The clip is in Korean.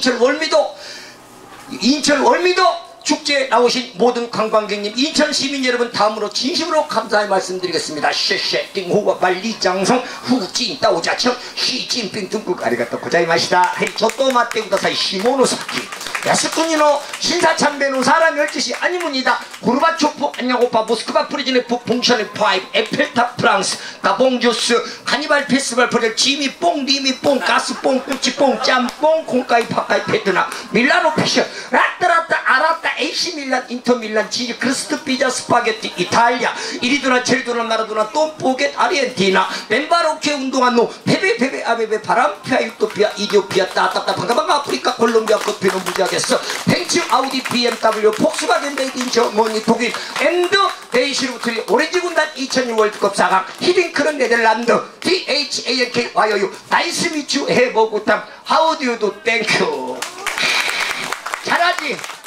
인천 월미도 축제에 나오신 모든 관광객님, 인천 시민 여러분, 다음으로 진심으로 감사의 말씀드리겠습니다. 쉐쉐 띵후와 발리장성 후진 따오자청 시진핑 중국 아리가또 고자이마시다. 헤이 조또마떼 우다사이 시모노사키 야스쿠니노 신사참배노 사람 12시 아니문이다. 고르바초프 안녕오빠 모스크바 프리즈네프 봉션의 파이브 에펠탑 프랑스 가봉주스 카니발 페스티벌 프레 지미뽕 리미뽕 가스뽕 꾸치뽕 짬뽕 콩가이 파카이 베트남 밀라노 패션 라따라따 아라따 AC 밀란 인터밀란 치즈 크리스트 피자 스파게티 이탈리아 이리도나 제리도나 나라도나 똥포겟 아르헨티나 벤바로케 운동한 노 페베 아베베 바람피아 유토피아 이디오피아 따따따 방가방가 아프리카 콜롬비아 커피는 무지하겠어. 벤츠 아우디 BMW 폭스바겐 메이드 인 저머니 독일 앤드 데이시루트리 오렌지 군단 2006 월드컵 4강 히딩크른 네덜란드 DHANK 와요유 나이스 미추 해보구탕 하우디우도 땡큐 잘하지.